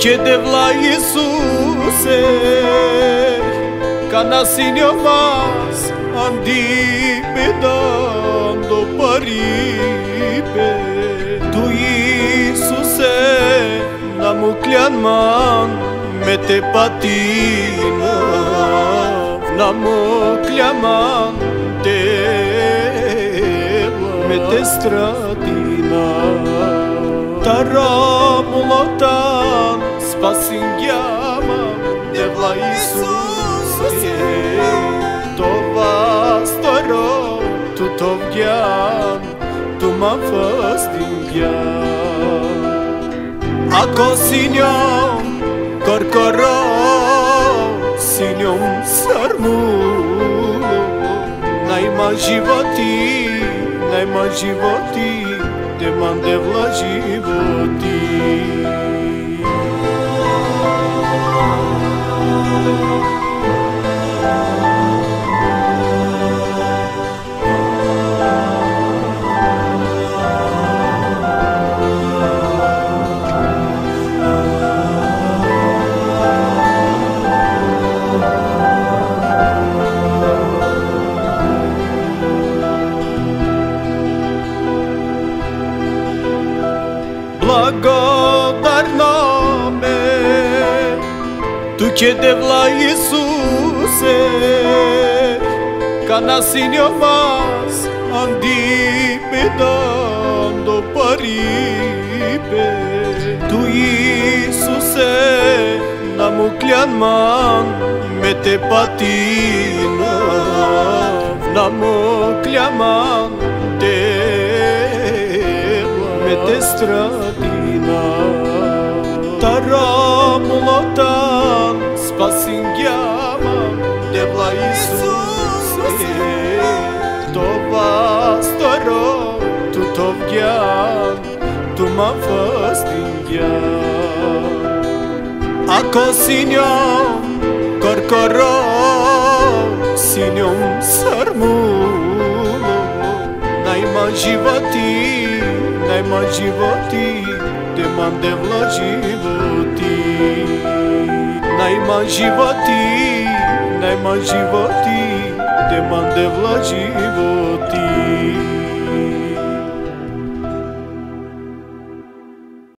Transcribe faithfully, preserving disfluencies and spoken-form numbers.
че девла Исусе, ca nasinio mas andi pedando paripe. Tu Isuse namuclean man mete patina, namuclean man te mete stratina. Тарамулотан спасингяма девла Исусе, това старо тутовгян тума фастингян. Ако синьом коркоро синьом сармуло, найма животи, найма животи, Деман девла животи. Благодарна ме, tu че девла Исусе, ca nasinio mas andi pedando paripe. Tu Isuse namuclean man mete patina, namuclean man te mete stratina. Тарамулотан спасингяма девла Исусе, това старо тутовгян тума фастингян. Ако синьом коркоро синьом сармуло, найма животи, найма животи, Деман девла животи. Найма животи, найма животи, Деман девла животи.